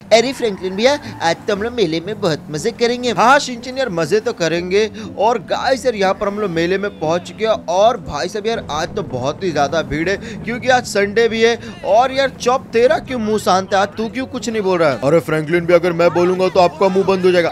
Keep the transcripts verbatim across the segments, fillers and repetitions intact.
अरे फ्रैंकलिन भैया, आज तो हम लोग मेले में बहुत मजे करेंगे। हाँ शिनचैन यार, मजे तो करेंगे। और गाइस यार, यहाँ पर हम लोग मेले में पहुंच चुके हैं। और भाई साहब यार, आज तो बहुत ही ज्यादा भीड़ है क्योंकि आज संडे भी है। और यार चॉप, तेरा क्यों मुंह शांत है? आज तू क्यों कुछ नहीं बोल रहा है? अरे फ्रैंकलिन भी, अगर मैं बोलूंगा तो आपका मुंह बंद हो जाएगा।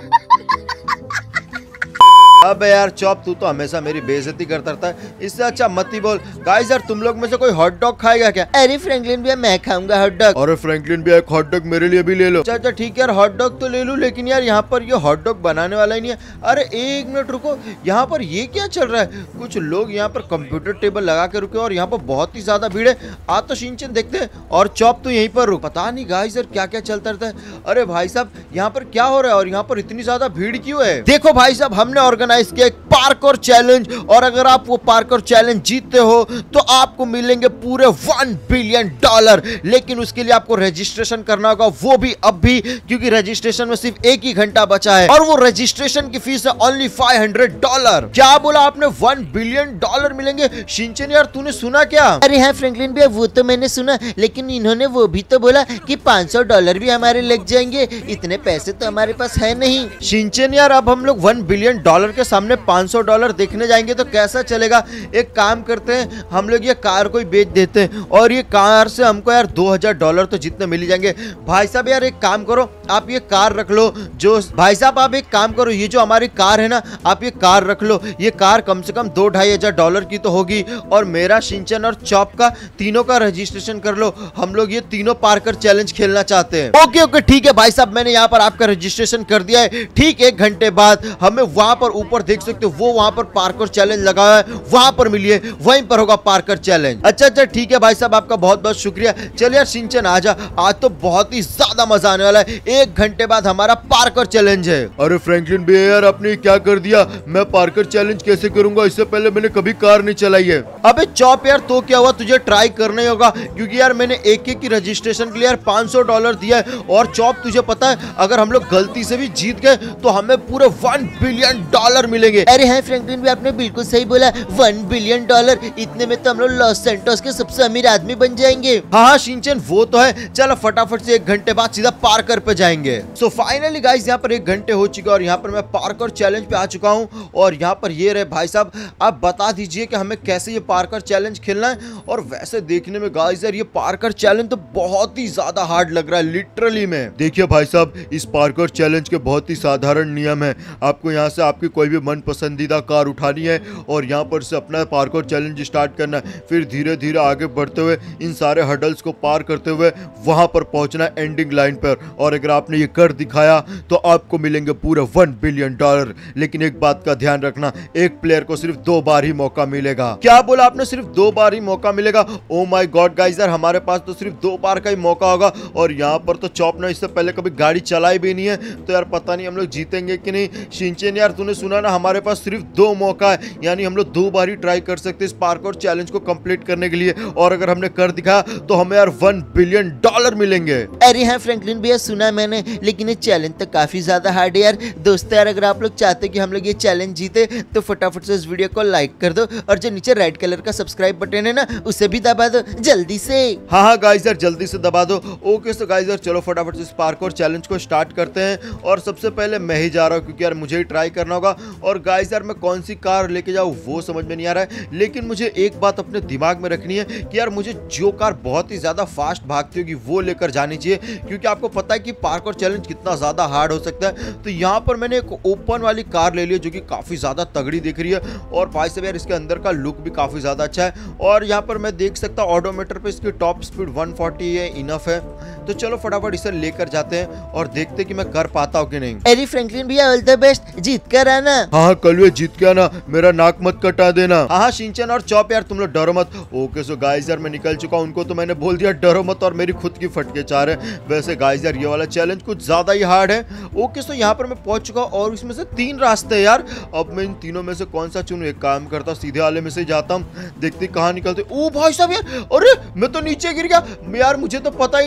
अबे यार चॉप, तू तो हमेशा मेरी बेइज्जती करता रहता है, इससे अच्छा मत ही बोल। गाइस यार, तुम लोग में से कोई हॉट डॉग खाएगा क्या? अरे फ्रैंकलिन भैया, मैं खाऊंगा हॉट डॉग। अरे फ्रैंकलिन भी, एक हॉट डॉग मेरे लिए भी ले लो। अच्छा अच्छा ठीक है यार, हॉट डॉग तो ले लूं, लेकिन यार यहाँ पर ये हॉट डॉग बनाने वाला ही नहीं है। अरे एक मिनट रुको, यहाँ पर ये क्या चल रहा है? कुछ लोग यहाँ पर कंप्यूटर टेबल लगा के रुके और यहाँ पर बहुत ही ज्यादा भीड़ है। आज तो शिनचैन देखते हैं। और चॉप तो यहीं पर रुक। पता नहीं गाइस यार क्या क्या चलता रहता है। अरे भाई साहब, यहाँ पर क्या हो रहा है और यहाँ पर इतनी ज्यादा भीड़ क्यों है? देखो भाई साहब, हमने ऑर्गेनाइज किया एक पार्कोर चैलेंज, और अगर आप वो पार्कोर चैलेंज जीतते हो तो आपको मिलेंगे पूरे वन बिलियन डॉलर। लेकिन उसके लिए आपको रजिस्ट्रेशन करना होगा, वो भी अब भी, क्योंकि रजिस्ट्रेशन में सिर्फ एक ही घंटा बचा है। और वो रजिस्ट्रेशन की फीस है ओनली फाइव हंड्रेड डॉलर। क्या बोला आपने? वन बिलियन डॉलर मिलेंगे? शिनचैन यार, तूने सुना क्या? अरे हाँ फ्रैंकलिन भैया, वो तो मैंने सुना, लेकिन इन्होंने वो भी तो बोला कि पाँच सौ डॉलर भी हमारे लग जाएंगे। इतने पैसे तो हमारे पास है नहीं। शिनचैन यार, अब हम लोग वन बिलियन डॉलर के सामने पाँच सौ डॉलर देखने जाएंगे तो कैसा चलेगा? एक काम करते हैं, हम लोग ये कार को ही बेच देते हैं और ये कार से हमको यार दो हजार डॉलर तो जितने मिल जाएंगे। भाई साहब यार, एक काम करो, आप ये कार रख लो। जो भाई साहब, आप एक काम करो, ये जो हमारी कार है ना, आप ये कार रख लो। ये कार कम से कम दो ढाई हजार डॉलर की तो होगी। और मेरा, शिनचैन और चॉप का, तीनों का रजिस्ट्रेशन कर लो। हम लोग ये तीनों पार्कर चैलेंज खेलना चाहते हैं। ओके ओके ठीक है भाई साहब, मैंने यहाँ पर आपका रजिस्ट्रेशन कर दिया है। ठीक एक घंटे बाद हमें वहां पर ऊपर देख सकते हो, वो वहां पर पार्कर चैलेंज लगा है, वहां पर मिलिए, वहीं पर होगा पार्कर चैलेंज। अच्छा अच्छा ठीक है भाई साहब, आपका बहुत बहुत शुक्रिया। चलिए यार शिनचैन आजा, आज तो बहुत ही ज्यादा मजा आने वाला है। एक घंटे बाद हमारा पार्कर चैलेंज है। अरे फ्रैंकलिन भी यार, आपने क्या कर दिया? मैं पार्कर चैलेंज कैसे करूंगा? इससे पहले मैंने कभी कार नहीं चलाई है। अबे चॉप यार, तो क्या हुआ? तुझे ट्राई करना ही होगा, क्योंकि यार मैंने एक एक की रजिस्ट्रेशन के लिए यार पाँच सौ डॉलर दिया है। और चॉप, तुझे पता है, अगर हम लोग गलती से भी जीत गए तो हमें पूरे वन बिलियन डॉलर मिलेंगे। अरे हाँ फ्रैंकलिन भी, आपने बिल्कुल सही बोला, वन बिलियन डॉलर। इतने में तो हम लोग लॉस सैंटोस के सबसे अमीर आदमी बन जाएंगे। हाँ हाँ शिनचैन, वो तो है। चलो फटाफट से एक घंटे बाद सीधा पार्कर पे जाएंगे। सो फाइनली गाइस, यहाँ पर एक घंटे हो चुके हैं और यहाँ पर मैं पार्कर चैलेंज पे आ चुका हूँ। और यहाँ पर ये रहे भाई साहब, आप बता दीजिए कि हमें कैसे ये पार्कर चैलेंज खेलना है। और वैसे देखने में गाइस यार, ये पार्कर चैलेंज तो बहुत ही ज्यादा हार्ड लग रहा है, लिटरली में। देखिए भाई साहब, इस पार्कर चैलेंज के बहुत ही साधारण नियम है। आपको यहाँ से आपकी कोई भी मन पसंदीदा कार उठानी है और यहाँ पर से अपना पार्कर चैलेंज स्टार्ट करना है। फिर धीरे धीरे आगे बढ़ते हुए इन सारे हडल्स को पार करते हुए वहां पर पहुंचना है एंडिंग लाइन पर। और अगर आपने ये कर दिखाया तो आपको मिलेंगे पूरे वन बिलियन डॉलर। लेकिन एक बात का ध्यान रखना, एक प्लेयर को सिर्फ दो बार ही मौका मिलेगा। क्या बोला आपने? सिर्फ दो बार ही मौका मिलेगा? ओ माय गॉड गाइस यार, हमारे पास तो सिर्फ दो बार का ही मौका होगा। और यहाँ पर तो चॉप ने इससे पहले कभी गाड़ी चलाई भी नहीं है, तो यार पता नहीं हम लोग जीतेंगे कि नहीं। शिनचैन यार, तूने सुना ना, हमारे पास सिर्फ दो मौका है, यानी हम लोग दो बार ही ट्राई कर सकते हैं इस पार्कोर चैलेंज को कंप्लीट करने के लिए। और अगर हमने कर दिखाया तो हमें यार वन बिलियन डॉलर मिलेंगे। अरे हाँ फ्रैंकलिन भैया, सुना मैंने, लेकिन ये चैलेंज तो काफी ज्यादा हार्ड है यार। दोस्तों यार, अगर आप लोग चाहते कि हम लोग ये चैलेंज जीते तो फटाफट से इस वीडियो को लाइक कर दो, और जो नीचे रेड कलर का सब्सक्राइब बटन है ना, उसे भी दबा दो जल्दी से। हाँ हाँ गाइस यार, जल्दी से दबा दो। ओके सो गाइस यार, चलो फटाफट से इस पार्कोर चैलेंज को स्टार्ट करते हैं। और सबसे पहले मैं ही जा रहा हूँ, क्योंकि यार मुझे ही ट्राई करना होगा। और गाइस यार, मैं कौन सी कार लेके जाऊँ वो समझ में नहीं आ रहा है, लेकिन मुझे एक बात अपने दिमाग में रखनी है कि यार मुझे जो कार बहुत ही ज्यादा फास्ट भागती होगी वो लेकर जानी चाहिए, क्योंकि आपको पता है कि पार्कोर चैलेंज कितना ज्यादा हार्ड हो सकता है। तो यहाँ पर मैंने एक ओपन वाली कार ले ली है जो कि काफी ज्यादा तगड़ी दिख रही है। और भाई साहब यार, इसके अंदर का लुक भी काफी ज्यादा अच्छा है। और यहाँ पर मैं देख सकता हूँ ऑडोमीटर पे इसकी टॉप स्पीड वन फोर्टी है, इनफ है। तो चलो फटाफट इसे लेकर जाते हैं और देखते हैं कि मैं कर पाता हूँ कि नहीं। अरे फ्रैंकलिन भैया, ऑल द बेस्ट, जीत कर आना। हाँ कल जीत के आना, मेरा नाक मत कटा देना। हाँ हाँ शिनचैन और चॉप यार, तुम लोग डरो मत। ओके सो गाइस यार, मैं निकल चुका हूँ। उनको तो मैंने बोल दिया डरो मत, और मेरी खुद की फटके चार है। वैसे गाइस यार, ये वाला चैलेंज कुछ ज्यादा ही हार्ड है। ओके सो यहाँ पर मैं पहुंच चुका हूँ और इसमें से तीन रास्ते हैं यार। अब मैं इन तीनों में से कौन सा चुनूं? एक काम करता हूँ, सीधे वाले में से जाता हूँ, देखते कहाँ निकलते। ओ भाई साहब यार, अरे मैं तो नीचे गिर गया यार। मुझे तो पता ही नहीं था कि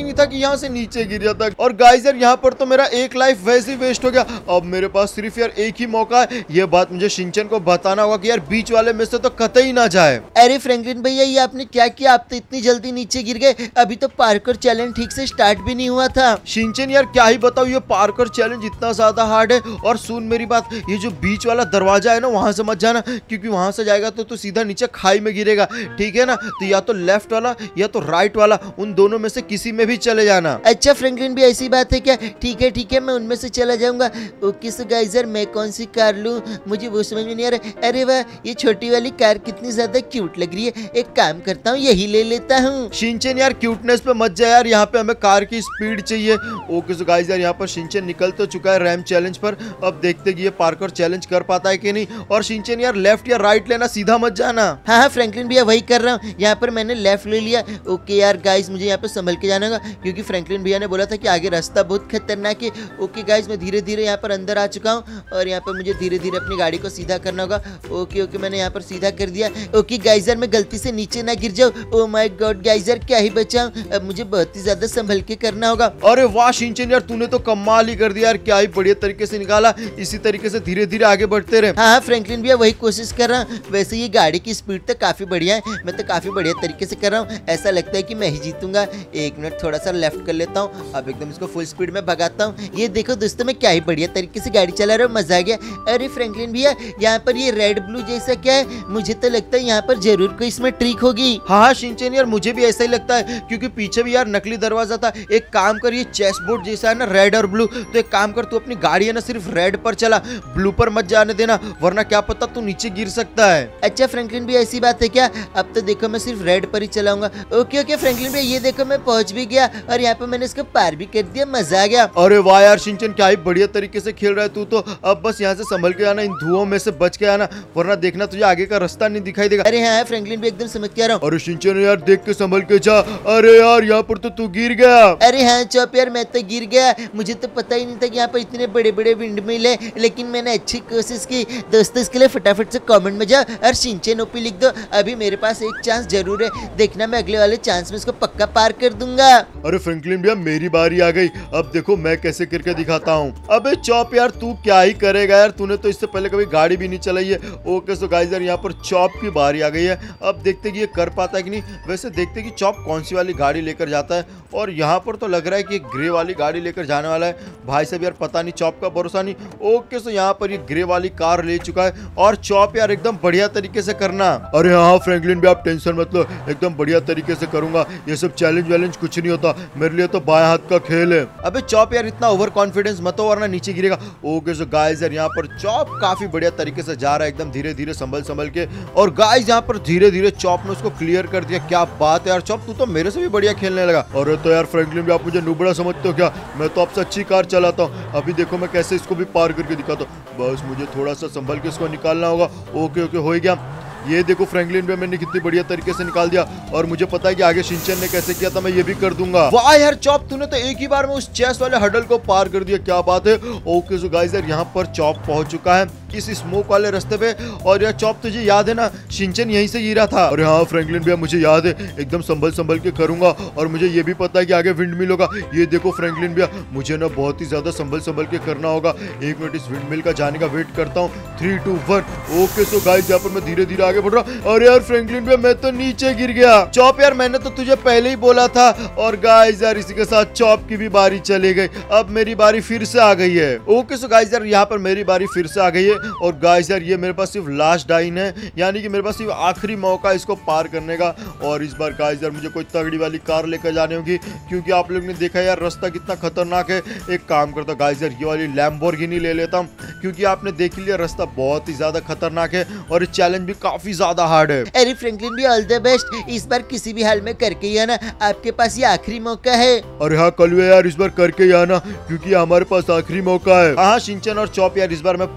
यहाँ से नीचे गिर जाता है। और गाइस यार यहाँ पर तो मेरा एक लाइफ वैसे ही वेस्ट हो गया। अब मेरे पास सिर्फ यार एक ही मौका है, ये बात मुझे शिनचैन को बताना होगा कि यार बीच वाले में से तो कतई ना जाए। अरे फ्रैंकलिन भैया ये आपने क्या किया, आप तो इतनी जल्दी नीचे गिर गए, अभी तो पार्कोर चैलेंज ठीक से स्टार्ट भी नहीं हुआ था। शिनचैन यार क्या ही बताऊं, ये पार्कोर चैलेंज इतना ज्यादा हार्ड है। और सुन मेरी बात, ये जो बीच वाला दरवाजा है ना वहां से मत जाना, क्योंकि वहां से जाएगा तो तू सीधा नीचे खाई में गिरेगा, ठीक है ना। तो या तो लेफ्ट वाला या तो राइट वाला, उन दोनों में से किसी में भी चले जाना। अच्छा फ्रैंकलिन भी ऐसी बात है क्या? ठीक है ठीक है, मैं उनमें से चला जाऊंगा। ओके सो गाइस यार मैं कौन सी कार लूं, मुझे वो समझ में नहीं आ रहा। अरे वाह ये छोटी वाली कार कितनी ज्यादा क्यूट लग रही है, एक काम करता हूँ यही ले लेता हूँ। शिनचैन यार क्यूटनेस पे मत जा यार, यहाँ पे हमें कार की स्पीड चाहिए। ओके सो गाइस यार यहाँ पर शिनचैन निकल तो चुका है रैम चैलेंज पर, अब देखते कि ये पार्कोर चैलेंज कर पाता है कि नहीं। और शिनचैन यार लेफ्ट या राइट लेना, सीधा मत जाना। हाँ हाँ फ्रैंकलिन भैया वही कर रहा हूँ, यहाँ पर मैंने लेफ्ट ले लिया। ओके यार गाइस मुझे यहाँ पे संभल के जाना होगा, क्योंकि फ्रैंकलिन भैया ने बोला था कि आगे रास्ता बहुत खतरनाक है। ओके गाइस मैं धीरे धीरे यहाँ पर अंदर आ चुका हूँ, और यहाँ पर मुझे धीरे धीरे अपनी गाड़ी को सीधा करना होगा। ओके ओके मैंने यहाँ पर सीधा कर दिया। ओके गाइस यार मैं गलती से नीचे ना गिर जाऊँ। ओ माय गॉड गाइस यार क्या ही बचाऊं, अब मुझे बहुत ही ज्यादा संभल के करना होगा। अरे वाह शिनचैन यार तूने तो कमाल ही कर दिया यार, क्या ही बढ़िया तरीके से निकाला। इसी तरीके से धीरे धीरे आगे बढ़ते रहे। हाँ हाँ फ्रैंकलिन भैया वही कोशिश कर रहा हूँ। वैसे ये गाड़ी की स्पीड तो काफी बढ़िया है, मैं तो काफी बढ़िया तरीके से कर रहा हूँ, ऐसा लगता है कि मैं ही जीतूंगा। एक मिनट थोड़ा सा लेफ्ट कर लेता हूँ, अब एकदम इसको फुल स्पीड में भगाता हूँ। ये देखो दोस्तों मैं क्या ही बढ़िया तरीके से गाड़ी चला रहा हूँ, मजा आ गया। अरे फ्रैंकलिन भैया यहाँ पर ये रेड ब्लू जैसा क्या है, मुझे तो लगता है यहाँ पर जरूर कोई इसमें ट्रिक होगी। हाँ हाँ शिनचैन यार मुझे भी ऐसा ही लगता है, क्योंकि पीछे भी यार नकली दरवाजा था। एक काम कर, ये चेस बोर्ड जैसा है ना रेड और ब्लू, तो एक काम कर तू अपनी गाड़ी है ना सिर्फ रेड पर चला, ब्लू पर मत जाने देना, वरना क्या पता तू नीचे गिर सकता है। अच्छा फ्रैंकलिन भैया ऐसी बात है क्या? अब तो देखो मैं सिर्फ रेड पर ही चलाऊंगा। ओके ओके फ्रैंकलिन भैया ये देखो मैं पहुंच भी गया, और यहाँ पे मैंने इसको पार भी कर दिया, मजा आ गया। अरे वाह यार शिनचैन क्या ही बढ़िया तरीके से खेल रहा है तू तो। अब बस यहाँ से संभल के आना, इन धुओं में से बच के आना, वरना देखना तुझे आगे का रास्ता नहीं दिखाई देगा। अरे हाँ फ्रैंकलिन भी एकदम समझ के आ रहा हूँ। अरे शिनचैन यार देख के संभल के जा। अरे यार यहाँ पर तो तू गिर गया। अरे हाँ चौप यार मैं तो गिर गया, मुझे तो पता ही नहीं था कि यहाँ पर इतने बड़े बड़े विंड मिल है, लेकिन मैंने अच्छी कोशिश की। दोस्तों इसके लिए फटाफट से कमेंट में जाओ और शिनचैन ओपी लिख दो। अभी मेरे पास एक चांस जरूर है, देखना मैं अगले वाले चांस में इसको पक्का पार कर दूंगा। अरे फ्रैंकलिन भैया मेरी बारी आ गई, अब देखो मैं कैसे करके दिखाता हूँ। अबे चॉप यार तू क्या ही करेगा यार, तूने तो इससे पहले कभी गाड़ी भी नहीं चलाई है। ओके सो गाइस यार यहाँ पर चॉप की बारी आ गई है, अब देखते कि ये कर पाता है कि नहीं। वैसे देखते कि चॉप कौन सी वाली गाड़ी लेकर जाता है, और यहाँ पर तो लग रहा है कि ग्रे वाली गाड़ी लेकर जाने वाला है। भाई साहब यार पता नहीं, चॉप का भरोसा नहीं। ओके सो यहाँ पर ये ग्रे वाली कार ले चुका है, और चॉप यार एकदम बढ़िया तरीके से करना। अरे हाँ फ्रैंकलिन भी आप टेंशन मत लो, एकदम बढ़िया तरीके से करूंगा, ये सब चैलेंज वैलेंज कुछ नहीं होता, मेरे लिए तो बाएं हाथ का खेल है। अबे चॉप यार इतना ओवर कॉन्फिडेंस मत हो, वरना नीचे गिरेगा। ओके सो गाइस यार यहाँ पर चॉप काफी बढ़िया तरीके से जा रहा है, एकदम धीरे धीरे संभल संभल के। और गाइस यहाँ पर धीरे धीरे चॉप ने उसको क्लियर कर दिया। क्या बात है यार चॉप, तू तो मेरे से भी बढ़िया खेलने लगा। अरे तो यार फ्रैंकलिन भी आप मुझे नुबड़ा समझते हो क्या, मैं तो आपसे अच्छी कार चलाता हूँ। अभी देखो मैं कैसे इसको भी पार करके दिखाता हूँ, बस मुझे थोड़ा सा संभल के इसको निकालना होगा। ओके ओके हो गया। ये देखो फ्रैंकलिन भी मैंने कितनी बढ़िया तरीके से निकाल दिया, और मुझे पता है कि आगे शिनचैन ने कैसे किया था, मैं ये भी कर दूंगा। वाह यार चॉप तूने तो एक ही बार में उस चेस वाले हडल को पार कर दिया, क्या बात है। ओके सो गाइस यार यहाँ पर चॉप पहुंच चुका है इस स्मोक वाले रास्ते पे। और यार चॉप तुझे याद है ना शिनचैन यहीं से गिरा था। अरे हाँ फ्रैंकलिन भैया मुझे याद है, एकदम संभल संभल के करूंगा, और मुझे ये भी पता है कि आगे विंड मिल होगा। ये देखो फ्रैंकलिन भैया मुझे ना बहुत ही ज्यादा संभल संभल के करना होगा। एक मिनट इस विंड मिल का जाने का वेट करता हूँ। Three two one. Okay so guys यहाँ पर मैं धीरे धीरे आगे बढ़ रहा हूँ। अरे यार फ्रैंकलिन भैया मैं तो नीचे गिर गया। चॉप यार मैंने तो तुझे पहले ही बोला था। और गाइस यार इसी के साथ चॉप की भी बारी चली गई, अब मेरी बारी फिर से आ गई है। ओके सो गाइस यार यहाँ पर मेरी बारी फिर से आ गई है, और गाइस यार ये मेरे पास सिर्फ लास्ट डाइन है, यानी कि मेरे पास सिर्फ आखिरी मौका इसको पार करने का। और इस बार गाइस यार मुझे कोई तगड़ी वाली कार लेकर जाने होगी, क्योंकि आप लोग ने देखा यार रास्ता कितना खतरनाक है। एक काम करता गाइस यार ये वाली लैम्बोर्गिनी ले लेता हूँ, क्योंकि आपने देख लिया रास्ता बहुत ही ज्यादा खतरनाक है, और ये चैलेंज भी काफी ज्यादा हार्ड है। अरे फ्रैंकलिन भी ऑल द बेस्ट, इस बार किसी भी हाल में करके ही आना, आपके पास ये आखिरी मौका है। अरे हाँ कलवे यार इस बार करके ही आना, क्योंकि हमारे पास आखिरी मौका है। हाँ शिनचैन और चॉप यार इस बार मैं पूरी ट्राई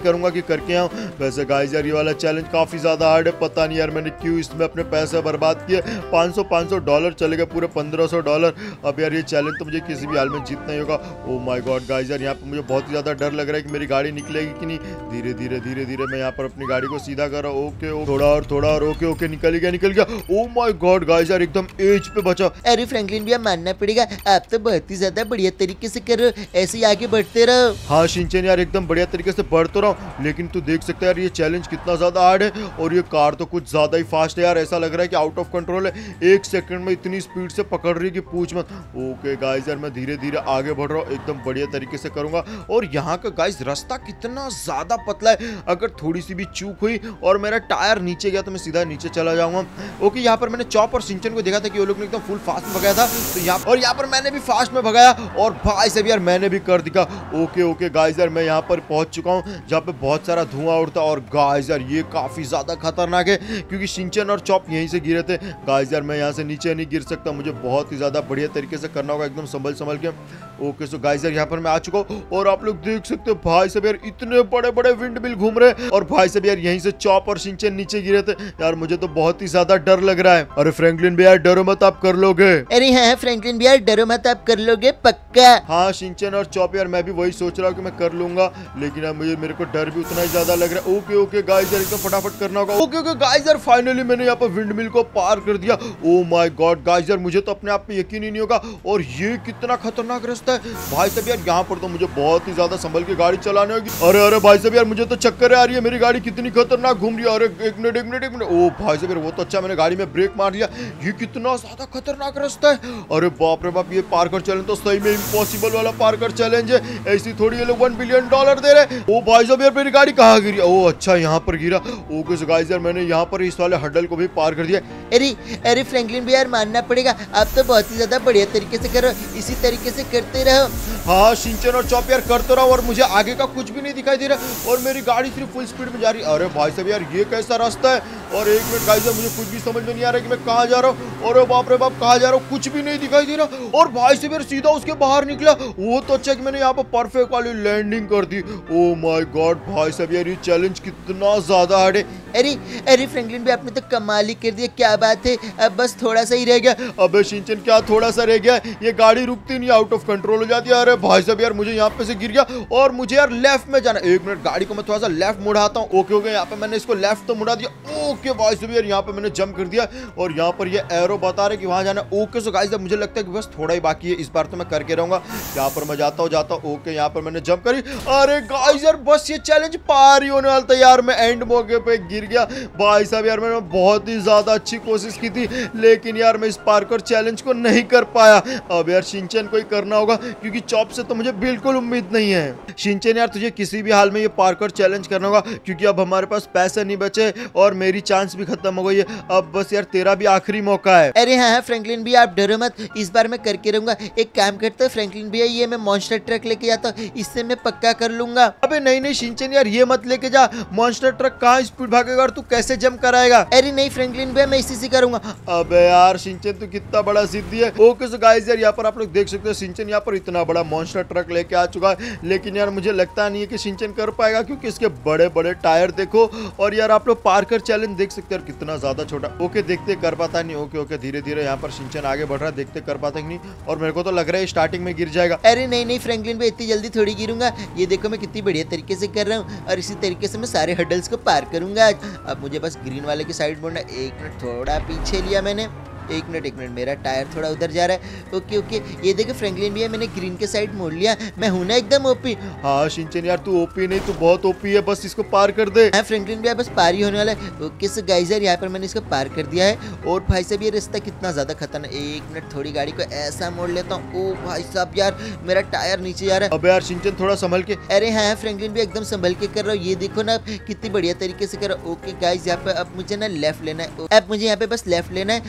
करूंगा कि करके आऊं। वैसे गाइस यार ये वाला चैलेंज काफी ज्यादा हार्ड है, पता नहीं यार मैंने क्यों इसमें अपने पैसे बर्बाद किए। पाँच सौ पाँच सौ डॉलर चले गए, पूरे पंद्रह सौ डॉलर। अब यार ये चैलेंज तो मुझे किसी भी हाल में जीतना ही होगा। ओ माय गॉड गाइस यार यहाँ पे मुझे बहुत ही ज्यादा डर लग रहा है कि मेरी गाड़ी निकलेगी कि नहीं। धीरे धीरे धीरे धीरे मैं यहाँ पर अपनी गाड़ी को सीधा कर रहा हूँ। ओके ओ, थोड़ा और थोड़ा और ओके ओके निकल गया निकल गया। ओ माय गॉड गाइस यार एकदम एज पे बचा। अरे फ्रैंकलिन भैया मानना पड़ेगा, आप तो बहुत ही ज्यादा बढ़िया तरीके से कर रहे हो, ऐसे ही आगे बढ़ते रहो। हाँ शिनचैन यार एकदम बढ़िया तरीके से बढ़ तो रहा हूँ, लेकिन तू देख सकता है यार ये चैलेंज कितना ज्यादा हार्ड है और ये कार तो कुछ ज्यादा ही फास्ट है यार। ऐसा लग रहा है कि आउट ऑफ कंट्रोल है, एक सेकंड में इतनी स्पीड से पकड़ रही है कि पूछ मत। ओके गाइस यार मैं धीरे धीरे आगे बढ़ रहा हूँ, एकदम बढ़िया तरीके से करूंगा। और यहाँ का गाइस रास्ता कितना ज्यादा पतला है, अगर थोड़ी सी भी चूक हुई और मेरा टायर नीचे गया तो मैं सीधा नीचे चला जाऊंगा। ओके यहाँ पर मैंने चॉप और शिनचैन को देखा था कि वो लोग ने एकदम फुल फास्ट में भगाया था, तो यहाँ और यहाँ पर मैंने भी फास्ट में भगाया और भाई साहब यार मैंने भी कर दिखा। ओके ओके गाइस यार मैं यहाँ पर पहुंच चुका हूँ जहाँ पे बहुत सारा धुआं उड़ता और गाइस यार ये काफी ज्यादा खतरनाक है क्योंकि शिनचैन और चॉप यहीं से गिरे थे। गाइस यार मैं यहाँ से नीचे नहीं गिर सकता, मुझे बहुत ही ज्यादा बढ़िया तरीके से करना होगा, एकदम संभल संभल के। ओके सो गाइस यार यहाँ पर मैं आ चुका हूँ और आप लोग देख सकते हो भाई साहब यार इतने बड़े बड़े विंड मिल घूम रहे और भाई साहब यार यहीं से चॉप और शिनचैन नीचे गिरे थे। यार मुझे तो बहुत ही ज्यादा डर लग रहा है। अरे फ्रैंकलिन भैया डरो मत, आप कर लोगे। अरे हाँ फ्रैंकलिन भैया डरो मत, आप कर लोगे पक्का। हाँ शिनचैन और चॉप यार मैं भी वही सोच रहा हूँ कि मैं कर लूंगा, लेकिन अब मुझे मेरे को डर भी उतना ही ज्यादा लग रहा है। ओके ओके गाइस यार एकदम फटाफट करना होगा। ओके ओके गाइस यार फाइनली मैंने यहाँ पर विंड मिल को पार कर दिया। ओ माय गॉड गाइस यार मुझे तो अपने आप पे यकीन ही नहीं होगा और ये कितना खतरनाक रास्ता है भाई साहब यार। यहाँ पर तो मुझे बहुत ही ज्यादा संभल के गाड़ी चलाने होगी। अरे अरे भाई साहब यार मुझे तो चक्कर आ रही है, मेरी गाड़ी कितनी खतरनाक घूम रही है। अरे एक मिनट एक मिनट एक मिनट ओ भाई साहब यार वो तो अच्छा मैंने गाड़ी में ब्रेक मार दिया, ये कितना ज्यादा खतरनाक रास्ता है। अरे बाप रे बाप ये पार्कर चैलेंज तो सही में इम्पॉसिबल वाला पार्कर चैलेंज है, ऐसी थोड़ी ये लोग वन बिलियन डॉलर दे रहे। ओ भाई साहब यार मेरी गाड़ी कहाँ गिरी? ओ अच्छा यहाँ पर गिरा। ओके सो गाइस यार मैंने यहाँ पर इस वाले हडल को भी पार कर दिया। अरे अरे फ्रैंकलिन भैया मानना पड़ेगा, आप तो बहुत ही ज्यादा बढ़िया तरीके से करो, इसी तरीके से करते रहो। हाँ शिनचैन और चॉप यार करते रहो और मुझे आगे का कुछ भी नहीं दिखाई दे रहा और मेरी गाड़ी सिर्फ फुल स्पीड में जा रही है। अरे भाई साहब यार ये कैसा रास्ता है? और एक मिनट गाइस यार मुझे कुछ भी समझ में नहीं आ रहा कि मैं कहाँ जा रहा हूँ। और बाप रे बाप कहाँ जा रहा हूँ कुछ भी नहीं दिखाई दे रहा और भाई साहब यार सीधा उसके बाहर निकला। वो तो अच्छा कि मैंने यहाँ पर परफेक्ट वाली लैंडिंग कर दी। ओ माय गॉड भाई साहब यार ये चैलेंज कितना ज्यादा हार्ड है। अरे अरे फ्रैंकलिन भैया आपने तो कमाल ही कर दिया, क्या बात है, अब बस थोड़ा सा ही रह गया। अबे शिनचैन क्या थोड़ा सा रह गया, ये गाड़ी रुकती नहीं, आउट ऑफ कंट्रोल हो जाती है। अरे भाई साहब यार मुझे यहाँ पे से गिर गया और मुझे यार लेफ्ट में जाना। एक मिनट गाड़ी को मैं थोड़ा सा लेफ्ट मुड़ाता हूँ। ओके ओके यहाँ पे मैंने इसको लेफ्ट तो मुड़ा दिया। ओके भाई साहब यार यहाँ पे मैंने जंप कर दिया और यहाँ पर ये एरो बता रहे कि वहां जाना। ओके सो गाइस मुझे लगता है कि बस थोड़ा ही बाकी है, इस बार तो मैं करके रहूंगा। यहाँ पर मैं जाता हूँ जाता हूँ। ओके यहाँ पर मैंने जंप करी। अरे गाइस यार बस ये चैलेंज पार ही होने वाला था यार, मैं एंड मौके पे गिर गया। भाई साहब यार मैंने बहुत ही ज्यादा अच्छी कोशिश की थी लेकिन यार मैं इस पार्कर चैलेंज को नहीं कर पाया। अब यार शिनचैन को ही करना होगा क्योंकि चॉप से तो मुझे बिल्कुल उम्मीद नहीं है। शिनचैन यार तुझे किसी भी हाल में ये पार्कर चैलेंज करना होगा क्योंकि अब हमारे पास पैसे नहीं बचे और मेरी चांस भी खत्म हो गई है। अब बस यार तेरा भी आखिरी मौका है। अरे हाँ फ्रैंकलिन भैया आप डरो मत, इस बार मैं करके रहूंगा। एक काम करता हूँ फ्रैंकलिन भैया, ये मैं मॉन्स्टर ट्रक लेके आता हूँ, इससे मैं पक्का कर लूंगा। अबे नहीं नहीं शिनचैन यार ये मत लेके जा, मॉन्स्टर ट्रक कहाँ स्पीड भागेगा और तू कैसे जंप कराएगा? अरे नहीं फ्रैंकलिन भैया मैं इसी से करूंगा। अबे यार शिनचैन तू कितना बड़ा सिद्धि है। ओके सो गाइस यार यहाँ पर आप लोग देख सकते हो शिनचैन यहाँ पर इतना बड़ा मॉन्स्टर ट्रक लेके आ चुका है, लेकिन यार मुझे लगता नहीं है कि शिनचैन कर पाएगा क्योंकि इसके बड़े बड़े टायर देखो और यार आप लोग पार्कर चैलेंज देख सकते हैं कितना ज्यादा छोटा। ओके देखते कर पाता नहीं। ओके ओके धीरे धीरे यहाँ पर शिनचैन आगे बढ़ रहा है, देखते कर पाता नहीं और मेरे को तो लग रहा है स्टार्टिंग में गिर जाएगा। अरे नहीं नहीं फ्रैंकलिन भैया इतनी जल्दी थोड़ी गिरूंगा, ये देखो मैं कितनी बढ़िया तरीके से कर रहा हूँ और इसी तरीके से मैं सारे हडल्स को पार करूंगा। अब मुझे बस ग्रीन वाले की साइड मोड़ना। एक मिनट थोड़ा पीछे लिया मैंने, एक मिनट एक मिनट मेरा टायर थोड़ा उधर जा रहा है। ओके ओके ये देखो फ्रैंकलिन भैया मैंने ग्रीन के साइड मोड़ लिया, मैं हूं ना एकदम ओपी। हाँ शिनचैन यार तू ओपी नहीं, तू बहुत ओपी है, बस इसको पार कर दे। हाँ फ्रैंकलिन भैया बस पार ही होने वाला है। ओके सो गाइस यार यहाँ पर मैंने इसको पार कर दिया है और भाई साहब ये रास्ता कितना ज्यादा खतरनाक। एक मिनट थोड़ी गाड़ी को ऐसा मोड़ लेता हूँ। ओ भाई साहब यार मेरा टायर नीचे जा रहा है। अबे यार शिनचैन थोड़ा संभल के। अरे हाँ फ्रैंकलिन भैया एकदम संभल के कर रहा हूँ, ये देखो ना कितनी बढ़िया तरीके से कर रहा हूँ। ओके गाइस यहाँ पे अब मुझे ना लेफ्ट लेना है, अब मुझे यहाँ पे बस लेफ्ट लेना है। ओके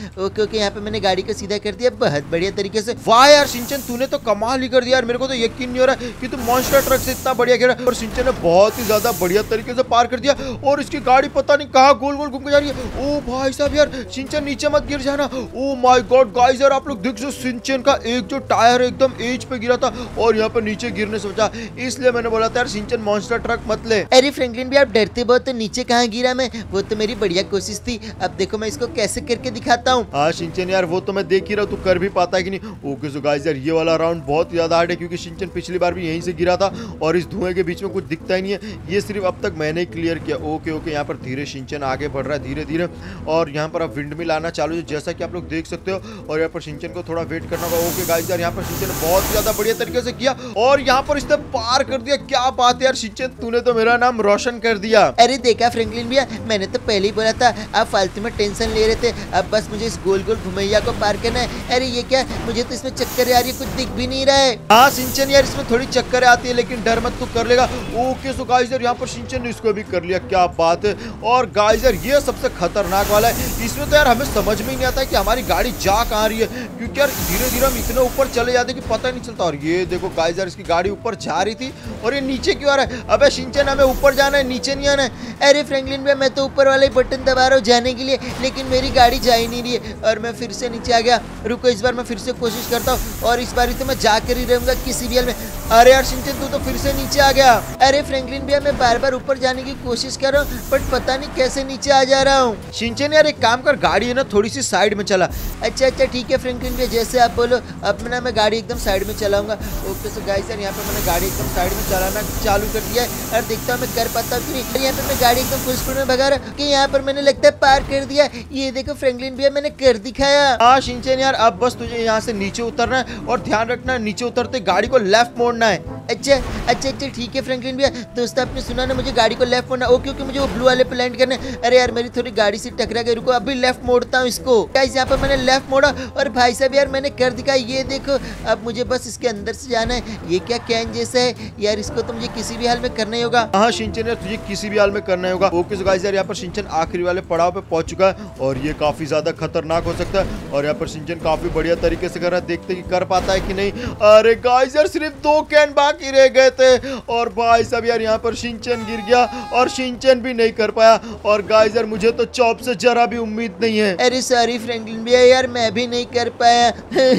ओके यहाँ पे मैंने गाड़ी को सीधा कर दिया बहुत बढ़िया तरीके से। वाह यार शिनचैन, तूने तो कमाल ही कर दिया यार। मेरे को तो यकीन नहीं हो रहा है कि तू मॉन्स्टर ट्रक से इतना बढ़िया खेला। और शिनचैन ने बहुत ही ज्यादा बढ़िया तरीके से पार कर दिया और इसकी गाड़ी पता नहीं कहाँ गोल गोल घूम के जा रही है। ओ भाई साहब यार, शिनचैन नीचे मत गिर जाना। ओ माय गॉड गाइस यार, आप लोग देख सकते शिनचैन का एक जो टायर एकदम एज पे गिरा था और यहाँ पे नीचे गिरने से बचा, इसलिए मैंने बोला था यार शिनचैन मॉन्स्टर ट्रक मत ले। अरे फ्रैंकलिन भी आप डरते बहुत, तो नीचे कहाँ गिरा मैं, वो तो मेरी बढ़िया कोशिश थी। अब देखो मैं इसको कैसे करके दिखाता हूँ। हाँ शिनचैन यार, वो तो मैं देख ही रहा हूँ तू कर भी पाता है कि नहीं। ओके सो गाइस यार, ये वाला राउंड बहुत ज्यादा हार्ड है क्योंकि शिनचैन पिछली बार भी यहीं से गिरा था और इस धुएं के बीच में कुछ दिखता ही नहीं है। ये सिर्फ अब तक मैंने ही क्लियर किया। ओके ओके, यहाँ पर धीरे शिनचैन आगे बढ़ रहा है धीरे धीरे और यहाँ पर अब विंड मिल आना चालू है जैसा कि आप लोग देख सकते हो। और यहाँ पर शिनचैन को थोड़ा वेट करना होगा। ओके गाइस यार, यहाँ पर शिनचैन ने बहुत ज्यादा बढ़िया तरीके से किया और यहाँ पर इसने पार कर दिया। क्या बात है यार शिनचैन, तूने तो मेरा नाम रोशन कर दिया। अरे देखा फ्रैंकलिन भैया, मैंने तो पहले ही बोला था, आप फालतू में टेंशन ले रहे थे। अब बस मुझे इस गोल गोल घुमैया को पार करना है। अरे ये क्या, मुझे तो इसमें चक्कर आ रही है, कुछ दिख भी नहीं रहा है। हाँ शिनचैन यार, इसमें थोड़ी चक्कर आती है लेकिन डर मत, तू कर लेगा। ओके सो गाइस यार, यहाँ पर शिनचैन ने इसको भी कर लिया। क्या बात है। और गाइस यार, ये सबसे खतरनाक वाला है। इसमें तो यार हमें समझ में ही नहीं आता कि हमारी गाड़ी जा कहाँ रही है क्योंकि यार धीरे धीरे हम इतने ऊपर चले जाते कि पता नहीं चलता। और ये देखो गाइस यार, इसकी गाड़ी ऊपर जा रही थी और ये नीचे क्यों आ रहा है। अबे शिनचैन, हमें ऊपर जाना है, नीचे नहीं आना है। अरे फ्रैंकलिन भैया, मैं तो ऊपर वाला ही बटन दबा रहा हूँ जाने के लिए, लेकिन मेरी गाड़ी जा ही नहीं रही है और मैं फिर से नीचे आ गया। रुको, इस बार मैं फिर से कोशिश करता हूँ और इस बार तो मैं जाकर ही रहूंगा किसी भी हाल में। अरे यार शिनचैन, तू तो फिर से नीचे आ गया। अरे फ्रैंकलिन भैया, मैं बार बार ऊपर जाने की कोशिश कर रहा हूँ बट पता नहीं कैसे नीचे आ जा रहा हूँ। शिनचैन यार, एक काम कर, गाड़ी है ना थोड़ी सी साइड में चला। अच्छा अच्छा ठीक है फ्रैंकलिन भैया, जैसे आप बोलो। अब मैं ना मैं गाड़ी एकदम साइड में चलाऊंगा। ओके सो गाइस यार, यहाँ पे मैंने गाड़ी एकदम साइड में चलाना चालू कर दिया है और देखता हूँ मैं कर पाता हूँ कि नहीं। यहाँ पे मैं गाड़ी एकदम फुल स्पीड में भगा रहा हूँ कि यहाँ पर मैंने लगता है पार कर दिया। ये देखो फ्रैंकलिन भैया, मैंने कर दिखाया। हाँ शिनचैन यार, अब बस तुझे यहाँ से नीचे उतरना है और ध्यान रखना नीचे उतरते गाड़ी को लेफ्ट मोड़ना है। अच्छा अच्छा अच्छा ठीक है फ्रैंकलिन भैया। दोस्त आपने सुना ना, मुझे गाड़ी को लेफ्ट मोड़ना। ओके ओके, मुझे वो ब्लू वाले पे लैंड करना है। अरे यार, मेरी थोड़ी गाड़ी से टकरा गई, रुको अभी लेफ्ट मोड़ता हूँ इसको। गाइस यहाँ पर मैंने लेफ्ट मोड़ा और भाई साहब यार मैंने कर दिखाया। ये देखो, अब मुझे बस इसके अंदर से जाना है। ये क्या कैन जैसा है यार, इसको तो मुझे किसी भी हाल में करना ही होगा। हाँ शिनचैन यार, तुझे किसी भी हाल में करना होगा। ओके सो गाइस यार, यहाँ पर शिनचैन आखिरी वाले पड़ाव पे पहुंच चुका है और ये काफी ज्यादा खतरनाक हो सकता है। और यहाँ पर शिनचैन काफी बढ़िया तरीके से कर रहा है, देखते कि कर पाता है कि नहीं। अरे गाइस यार, सिर्फ दो कैन बाकी रह गए थे और भाई साहब यार, यहाँ पर शिनचैन गिर गया और शिनचैन भी नहीं कर पाया। और गाइस यार, मुझे तो चॉप से जरा भी उम्मीद नहीं है। अरे सॉरी फ्रैंकलिन भैया, यार मैं भी नहीं कर पाया।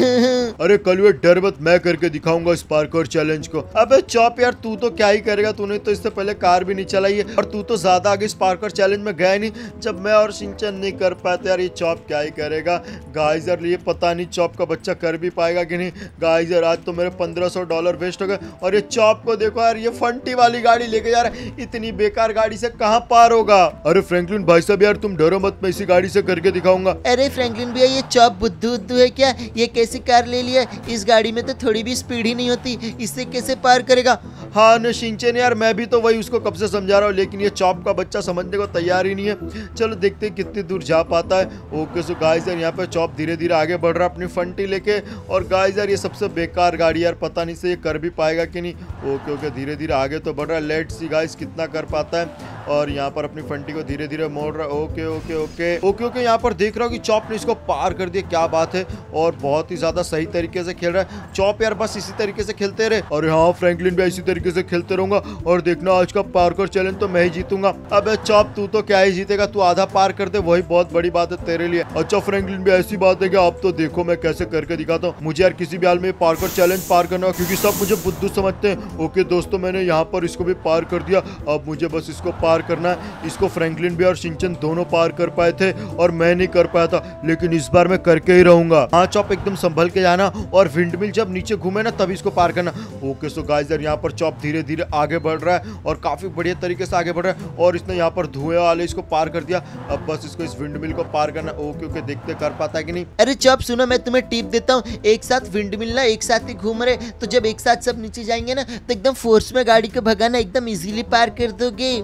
अरे कलवे डर मत, मैं करके दिखाऊंगा इस पार्कोर चैलेंज को। अबे चॉप यार, तू तो क्या ही करेगा, तूने तो इससे पहले कार भी नहीं चलाई है और तू तो ज्यादा आगे इस पार्कोर चैलेंज में गया नहीं। जब मैं और शिनचैन नहीं कर पाते यार, ये चॉप क्या ही करेगा। गाइस यार, ये पता नहीं चॉप का बच्चा कर भी पाएगा कि नहीं। गाइस यार, आज तो मेरे पंद्रह सौ डॉलर वेस्ट हो गए। और ये चॉप को देखो यार, ये फंटी वाली गाड़ी लेके जा रहा है, इतनी बेकार गाड़ी से कहाँ पार होगा। अरे फ्रैंकलिन भाई साहब यार, तुम डरो मत, मैं इसी गाड़ी से करके दिखाऊंगा। अरे फ्रैंकलिन भैया, ये चॉप बुद्धू उद्धू है क्या? ये कैसी कार ले लिया? इस गाड़ी में तो थोड़ी भी स्पीड ही नहीं होती, इससे कैसे पार करेगा? हाँ न शिनचैन यार, मैं भी तो वही उसको कब से समझा रहा हूँ, लेकिन ये चॉप का बच्चा समझने को तैयार ही नहीं है। चलो देखते हैं कितनी दूर जा पाता है। ओके सो गाइस यार, यहाँ पे चॉप धीरे धीरे आगे बढ़ रहा है अपनी फंटी लेके। और गाइस यार, ये सबसे बेकार गाड़ी यार, पता नहीं से ये कर भी पाएगा कि नहीं। ओके ओके, धीरे धीरे आगे तो बढ़ रहा है। लेट्स सी गाइस कितना कर पाता है। और यहाँ पर अपनी फंटी को धीरे धीरे मोड़ रहा है। Okay okay okay okay okay, यहाँ पर देख रहा हूँ कि चॉप ने इसको पार कर दिया। क्या बात है, और बहुत ही ज्यादा सही तरीके से खेल रहा है चॉप यार। बस इसी तरीके से खेलते रहे। और हाँ फ्रैंकलिन भी इसी तरीके से खेलते रहूंगा और देखना आज का पार्कोर चैलेंज तो मैं ही जीतूंगा। अबे चॉप, तू तो क्या ही जीतेगा, तू आधा पार कर दे, वही बहुत बड़ी बात है तेरे लिए। अच्छा फ्रैंकलिन भी ऐसी बात है कि आप तो देखो मैं कैसे करके दिखाता हूँ। मुझे यार किसी भी हाल में पार्कोर चैलेंज पार करना, क्योंकि सब मुझे बुद्धू समझते हैं। ओके दोस्तों, मैंने यहाँ पर इसको भी पार कर दिया। अब मुझे बस इसको पार करना है। इसको फ्रैंकलिन भी और शिनचैन दोनों पार कर पाए थे और मैं नहीं कर पाया था, लेकिन इस बार मैं करके ही रहूंगा। हाँ चॉप, एकदम संभल के जाना और विंडमिल जब नीचे घूमे ना तभी इसको पार करना। ओके सो गाइस यार, यहाँ पर चॉप धीरे धीरे आगे बढ़ रहा है और काफी बढ़िया तरीके से आगे बढ़ रहा है और इसने यहाँ पर धुएं वाले इसको पार कर दिया। अब बस इसको इस विंडमिल को पार करना। ओके ओके, देखते कर पाता है कि नहीं। अरे चॉप सुनो, मैं तुम्हें टिप देता हूँ, एक साथ विंडमिल ना एक साथ ही घूम रहे, तो जब एक साथ सब नीचे जाएंगे ना तो एकदम फोर्स में गाड़ी को भगाना, एकदम इजीली पार कर दोगे। अच्छा शिनचैन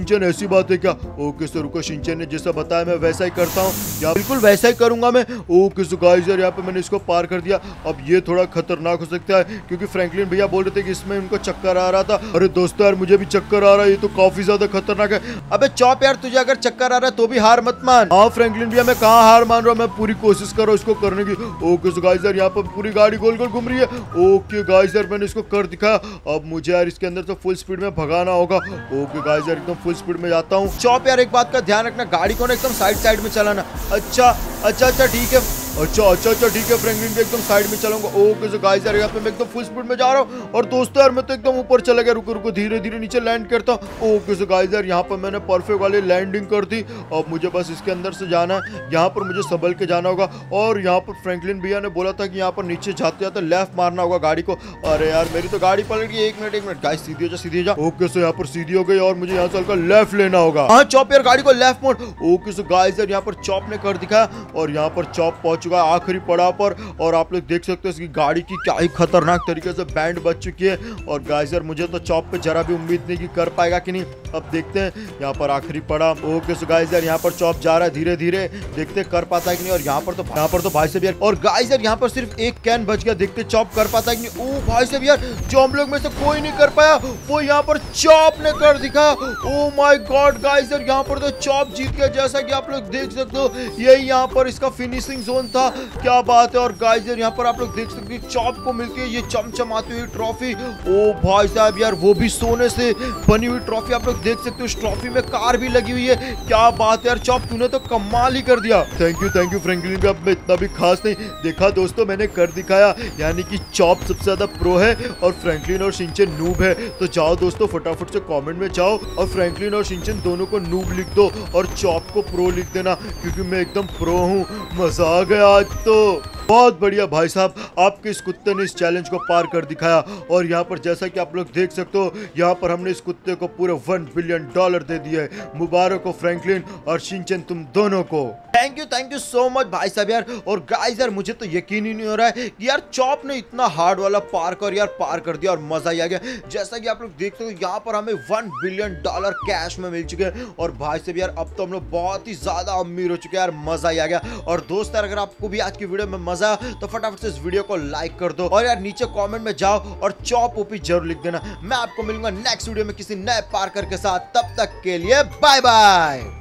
शिनचैन ऐसी बात है क्या? ओके सो रुको, शिनचैन ने जैसा बताया मैं वैसा ही करता हूँ, या बिल्कुल वैसा ही करूंगा मैं। ओके सो गाइस यार यहाँ पे मैंने इसको पार कर दिया। अब ये थोड़ा खतरनाक हो सकता है क्योंकि फ्रैंकलिन भैया बोल रहे थे कि इसमें उनको चक्कर आ रहा था। अरे दोस्तों यार मुझे भी चक्कर आ रहा है, ये तो काफी ज्यादा खतरनाक है। अबे चॉप यार, तुझे अगर चक्कर आ रहा है तो भी हार मत मान। हाँ फ्रैंकलिन भैया मैं कहाँ हार मान रहा हूँ, मैं पूरी कोशिश कर रहा हूँ इसको करने की। ओके सो गाइस यार यहाँ पर पूरी गाड़ी गोल गोल घूम रही है। ओके गाइस यार मैंने इसको कर दिखाया। अब मुझे यार इसके अंदर से फुल स्पीड में भगाना होगा। ओके गाइस यार एकदम फुल स्पीड में जाता हूँ। चॉप यार एक बात का ध्यान रखना, गाड़ी को ना एकदम साइड साइड में चलाना। अच्छा अच्छा अच्छा ठीक है, अच्छा अच्छा अच्छा ठीक है फ्रैंकलिन भी एकदम साइड में चलाऊंगा। ओके सो गाइस यार यहाँ पे मैं एकदम फुल स्पीड में जा रहा हूँ। और दोस्तों यार मैं तो एकदम ऊपर चला गया। रुको रुको धीरे धीरे नीचे लैंड करता हूँ। ओके सो गाइस यार यहाँ पर मैंने परफेक्ट वाली लैंडिंग कर दी। अब मुझे बस इसके अंदर से जाना है, यहाँ पर मुझे संभल के जाना होगा। और यहाँ पर फ्रैंकलिन भैया ने बोला था कि यहाँ पर नीचे जाते जाते लेफ्ट मारना होगा गाड़ी को। अरे यार मेरी तो गाड़ी पलट गई। एक मिनट एक मिनट गाइस, सीधी हो जा सीधी हो जा। ओके सो यहाँ पर सीधी हो गई और मुझे यहाँ से हल्का लेफ्ट लेना होगा। हाँ चॉप यार गाड़ी को लेफ्ट मोड़। ओके सो गाइस यार यहाँ पर चॉप ने कर दिखाया और यहाँ पर चॉप पहुंच चुका है आखिरी पड़ाव पर। और आप लोग देख सकते हो इसकी गाड़ी की क्या ही खतरनाक तरीके से बैंड बच चुकी है। और गाइस यार मुझे तो चॉप पे जरा भी उम्मीद नहीं कि कर पाएगा कि नहीं। अब देखते हैं यहाँ पर आखिरी पड़ा। ओके सो गाइस यार यहाँ पर चॉप जा रहा है धीरे धीरे, देखते कर पाता है कि नहीं। और यहाँ पर तो यहाँ पर तो भाई साहब यार, और गाइस यार यहाँ पर सिर्फ एक कैन बच गया, देखते चॉप कर पाता है कि नहीं। ओ भाई साहब यार, जो हम लोग में से कोई नहीं कर पाया वो यहाँ पर चॉप ने कर दिखा। ओ माय गॉड गाइस यार यहाँ पर तो चॉप जीत गया, जैसा कि आप लोग देख सकते हो। यही यहाँ पर इसका फिनिशिंग जोन था, क्या बात है। और गाइस यार यहाँ पर आप लोग देख सकते हैं चॉप को मिलती है ये चमचमाती हुई ट्रॉफी। ओ भाई साहब यार वो भी सोने से बनी हुई ट्रॉफी, आप लोग देख सकते हो। इस ट्रॉफी में कार भी लगी हुई है, क्या बात है यार चॉप, तूने तो कमाल ही कर दिया। Thank you thank you Franklin भी, अब मैं इतना भी खास नहीं। देखा दोस्तों मैंने कर दिखाया, यानी कि चॉप सबसे ज्यादा प्रो है और फ्रैंकलिन और शिनचैन नूब है। तो जाओ दोस्तों फटाफट से कमेंट में जाओ और फ्रैंकलिन और शिनचैन दोनों को नूब लिख दो और चॉप को प्रो लिख देना, क्योंकि मैं एकदम प्रो हूँ। मजा आ गया आज तो। बहुत बढ़िया भाई साहब, आपके इस कुत्ते ने इस चैलेंज को पार कर दिखाया। और यहाँ पर जैसा कि आप लोग देख सकते हो, यहाँ पर हमने इस कुत्ते को पूरे वन बिलियन डॉलर दे दिए। मुबारक हो फ्रैंकलिन और शिनचैन तुम दोनों को। Thank you thank you so much भाई साहब यार। और गाइस यार मुझे तो यकीन ही नहीं हो रहा है कि यार चॉप ने इतना हार्ड वाला पार कर यार पार कर दिया और मजा ही आ गया। जैसा कि आप लोग देखते हो यहाँ पर हमें वन बिलियन डॉलर कैश में मिल चुके हैं। और भाई साहब यार अब तो हम लोग बहुत ही ज्यादा अमीर हो चुके हैं यार, मजा ही आ गया। और दोस्त यार अगर आपको भी आज की वीडियो में मजा तो फटाफट से इस वीडियो को लाइक कर दो और यार नीचे कमेंट में जाओ और चॉप ओपी जरूर लिख देना। मैं आपको मिलूंगा नेक्स्ट वीडियो में किसी नए पार्कर के साथ, तब तक के लिए बाय बाय।